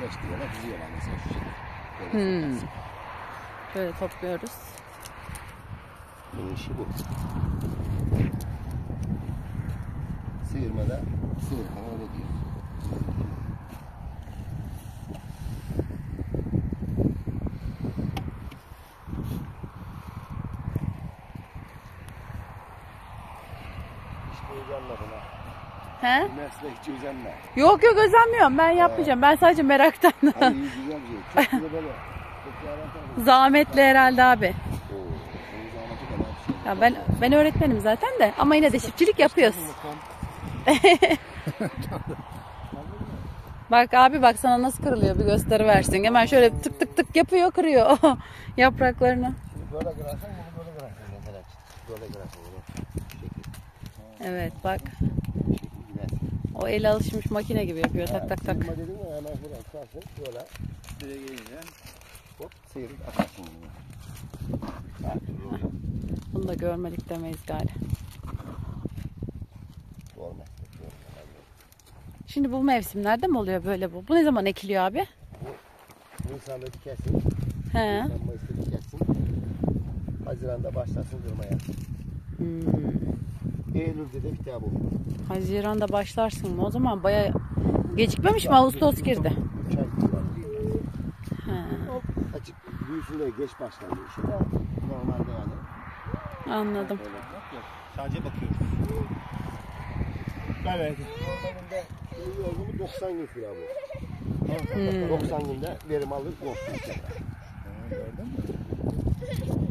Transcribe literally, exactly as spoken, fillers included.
birleştiriyorlar, diziyorlar mesela şu şekilde. Hmm. Şöyle topluyoruz. Bunun işi bu. Sıyırmada sıyırkan öyle diyor. Hiç özenmedin ha. He? Meslek hiç özenme. Yok yok özenmiyorum. Ben yapmayacağım. Ben sadece meraktan. Hayır, iyi güzel bir şey. Çok güzel böyle. Zahmetli herhalde abi. Oo, onun zahmeti kadar bir şey. Ya ben ben öğretmenim zaten de ama yine de çiftçilik yapıyoruz. Bak abi bak sana nasıl kırılıyor bir gösteri versin. Hemen şöyle tık tık tık yapıyor kırıyor yapraklarını. Şimdi böyle kırarsan bunu böyle kırarsın. Mesela böyle kırarsın bunu. Şu şekil. Evet bak. Bu şekil gidersin. O el alışmış makine gibi yapıyor tak tak tak. Sıyırma dedin mi hemen şuradan tutarsın. Böyle. Şuraya gelince hop sıyırıp atarsın bunu. Her türlü oluyor. Bunu da görmedik demeyiz galiba. Doğru meslek. Doğru. Şimdi bu mevsimlerde mi oluyor böyle bu? Bu ne zaman ekiliyor abi? Bu Nisan'da dikersin. He. Nisan Mayıs'ta dikersin. Haziran'da başlarsın kırmaya. Hmm. Eylül'de de biter bu. Haziran'da başlarsın mı? O zaman baya gecikmemiş mi? Ağustos girdi. üç ay kullanıyor. He. Açık büyüsünde geç başlanıyor işte. Normalde yani. Anladım. Öyle yok yok. Sadece bakıyoruz. Evet. Normalde bu doksan gün sürer bu. Hmm. doksan günde verim alır. Yok. Gördün mü?